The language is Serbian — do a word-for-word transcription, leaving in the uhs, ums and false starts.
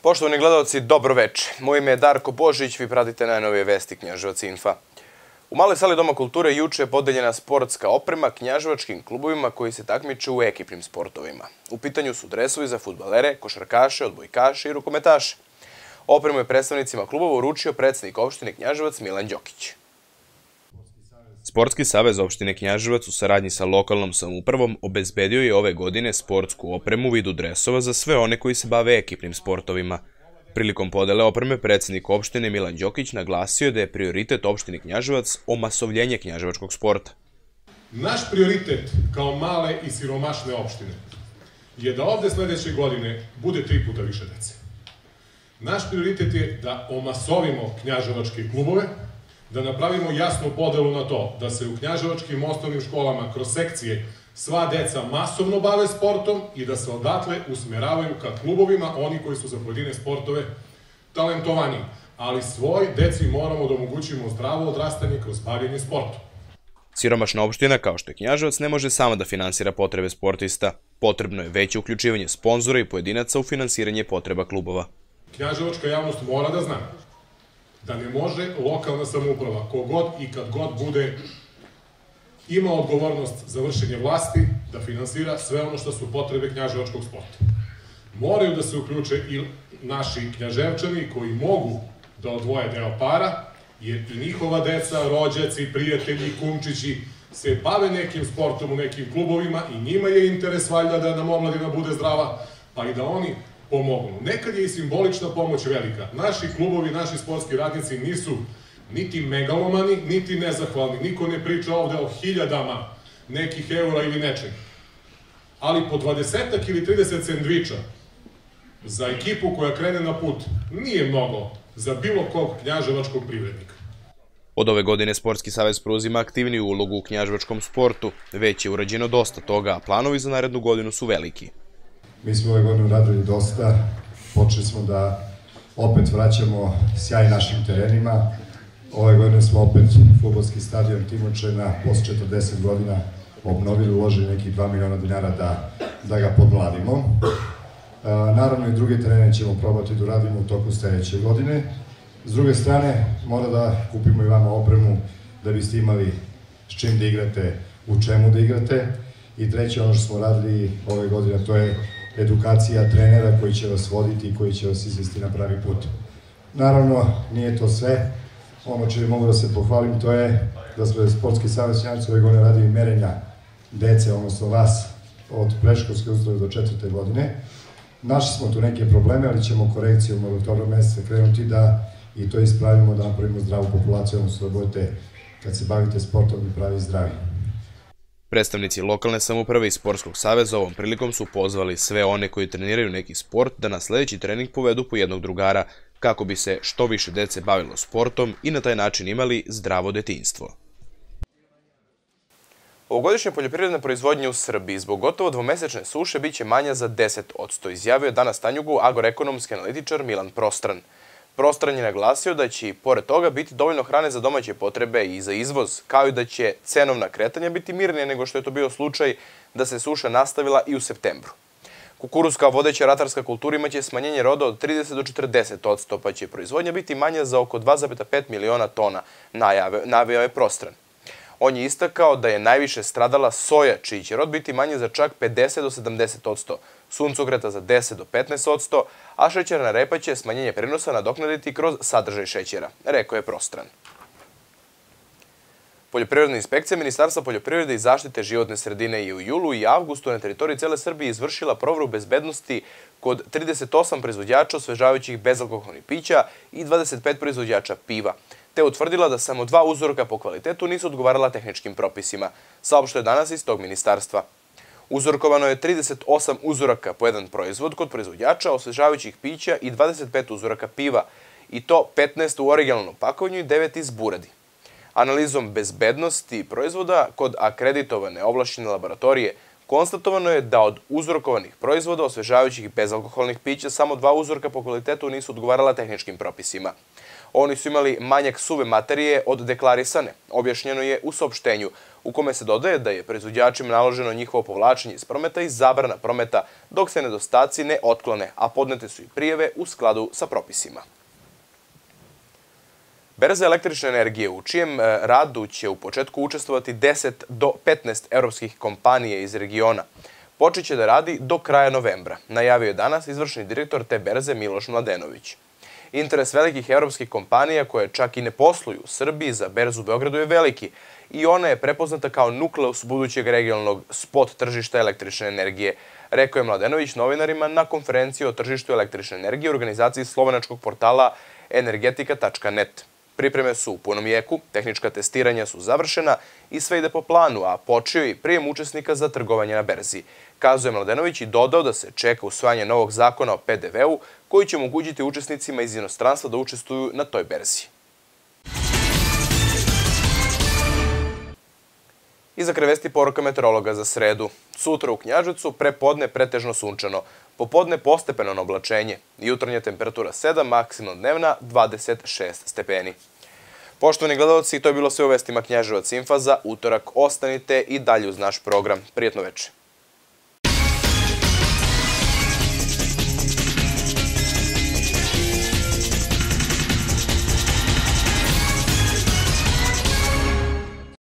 Poštovani gledalci, dobro veče. Moje ime je Darko Božić, vi pratite najnovije vesti Knjaževac Infa. U maloj sali Doma kulture juče je podeljena sportska oprema knjaževačkim klubovima koji se takmiče u ekipnim sportovima. U pitanju su dresovi za fudbalere, košarkaše, odbojkaše i rukometaše. Opremu je predstavnicima klubova uručio predsednik opštine Knjaževac Milan Đokić. Sportski savez opštine Knjaževac u saradnji sa lokalnom samoupravom obezbedio je ove godine sportsku opremu u vidu dresova za sve one koji se bave ekipnim sportovima. Prilikom podele opreme predsednik opštine Milan Đokić naglasio da je prioritet opštine Knjaževac omasovljenje knjaževačkog sporta. Naš prioritet kao male i siromašne opštine je da ovde sledeće godine bude tri puta više dece. Naš prioritet je da omasovimo knjaževačke klubove, da napravimo jasnu podelu na to, da se u knjaževačkim osnovnim školama kroz sekcije sva deca masovno bave sportom i da se odatle usmeravaju ka klubovima oni koji su za pojedine sportove talentovani. Ali svoj deci moramo da omogućimo zdravo odrastanje kroz bavljenje sportom. Siromašna opština, kao što je Knjaževac, ne može sama da finansira potrebe sportista. Potrebno je veće uključivanje sponzora i pojedinaca u finansiranje potreba klubova. Knjaževačka javnost mora da zna da ne može lokalna samouprava, kogod i kad god bude ima odgovornost za vršenje vlasti, da finansira sve ono što su potrebe knjaževačkog sporta. Moraju da se uključe i naši knjaževčani koji mogu da odvoje deo para, jer i njihova deca, rođaci, prijatelji, kumčići se bave nekim sportom u nekim klubovima i njima je interes valjda da nam omladina bude zdrava, pa i da oni pomognu. Nekad je i simbolična pomoć velika. Naši klubovi, naši sportski radnici nisu niti megalomani, niti nezahvalni. Niko ne priča ovde o hiljadama nekih eura ili nečeg. Ali po dvadesetak ili trideset sendviča za ekipu koja krene na put nije mnogo za bilo kog knjaževačkog privrednika. Od ove godine Sportski savez preuzima aktivniju ulogu u knjaževačkom sportu. Već je urađeno dosta toga, a planovi za narednu godinu su veliki. Mi smo ove godine uradili dosta, počeli smo da opet vraćamo sjaj našim terenima. Ove godine smo opet fudbalski stadion Timočena posle četrdeset godina obnovili, uložili nekih dva miliona dinara da, da ga podmladimo. E, naravno i druge terene ćemo probati da uradimo u toku sledeće godine. S druge strane, mora da kupimo i vama opremu da biste imali s čim da igrate, u čemu da igrate. I treće, ono što smo radili ove godine, to je edukacija trenera koji će vas voditi i koji će vas izvesti na pravi put. Naravno, nije to sve. Ono čini mogu da se pohvalim, to je da smo Sportski savez Knjaževac ove godine radili merenja dece, odnosno vas, od predškolske ustanove do četvrte godine. Našli smo tu neke probleme, ali ćemo korekcijom od oktobra meseca krenuti da i to ispravimo, da napravimo zdravu populaciju, odnosno da budete, kad se bavite sportom, i pravi zdravi. Predstavnici lokalne samouprave i Sportskog saveza ovom prilikom su pozvali sve one koji treniraju neki sport da na sledeći trening povedu po jednog drugara, kako bi se što više dece bavilo sportom i na taj način imali zdravo detinjstvo. Ovogodišnja poljoprivredna proizvodnja u Srbiji zbog gotovo dvomesečne suše biće manja za deset posto, izjavio je danas Tanjugu agroekonomski analitičar Milan Prostran. Prostran je naglasio da će i pored toga biti dovoljno hrane za domaće potrebe i za izvoz, kao i da će cenovna kretanja biti mirnije nego što je to bio slučaj da se suša nastavila i u septembru. Kukuruz kao vodeća ratarska kultura imaće smanjenje roda od trideset do četrdeset posto, pa će proizvodnja biti manja za oko dva zarez pet miliona tona, naveo je Prostran. On je istakao da je najviše stradala soja, čiji će rod biti manje za čak pedeset do sedamdeset posto, suncokreta za deset do petnaest posto, a šećerna repa će smanjenje prenosa nadoknaditi kroz sadržaj šećera, rekao je Prostran. Poljoprivredna inspekcija Ministarstva poljoprivrede i zaštite životne sredine je u julu i avgustu na teritoriji cele Srbije izvršila proveru bezbednosti kod trideset osam proizvođača osvežavajućih bezalkoholnih pića i dvadeset pet proizvođača piva, te utvrdila da samo dva uzorka po kvalitetu nisu odgovarala tehničkim propisima, saopštio je danas iz tog ministarstva. Uzorkovano je trideset osam uzoraka po jedan proizvod kod proizvođača osvežavajućih pića i dvadeset pet uzoraka piva, i to petnaest u originalnom pakovanju i devet iz buradi. Analizom bezbednosti proizvoda kod akreditovane ovlašćene laboratorije konstatovano je da od uzorkovanih proizvoda osvežavajućih bezalkoholnih pića samo dva uzorka po kvalitetu nisu odgovarala tehničkim propisima. Oni su imali manjak suve materije od deklarisane, objašnjeno je u saopštenju, u kome se dodaje da je proizvođačima naloženo njihovo povlačenje iz prometa i zabrana prometa dok se nedostaci ne otklone, a podnete su i prijave u skladu sa propisima. Berza električne energije, u čijem radu će u početku učestvovati deset do petnaest evropskih kompanija iz regiona, počeće da radi do kraja novembra, najavio je danas izvršni direktor te berze Miloš Mladenović. Interes velikih evropskih kompanija koje čak i ne posluju u Srbiji za berzu u Beogradu je veliki i ona je prepoznata kao nukleus budućeg regionalnog spot tržišta električne energije, rekao je Mladenović novinarima na konferenciji o tržištu električne energije u organizaciji slovenačkog portala energetika tačka net. Pripreme su u punom jeku, tehnička testiranja su završena i sve ide po planu, a počeo i prijem učesnika za trgovanje na berzi. Kazuje Mladenović i dodao da se čeka usvajanje novog zakona o pe de veu koji će omogućiti učesnicima iz inostranstva da učestvuju na toj berzi. I za kraj vesti poruka meteorologa za sredu. Sutra u Knjaževcu prepodne pretežno sunčano, popodne postepeno oblačenje, jutarnja temperatura sedam, maksimalna dnevna dvadeset šest stepeni. Poštovani gledalci, to je bilo sve u vestima Knjaževac Info za utorak. Ostanite i dalje uz naš program. Prijetno večer.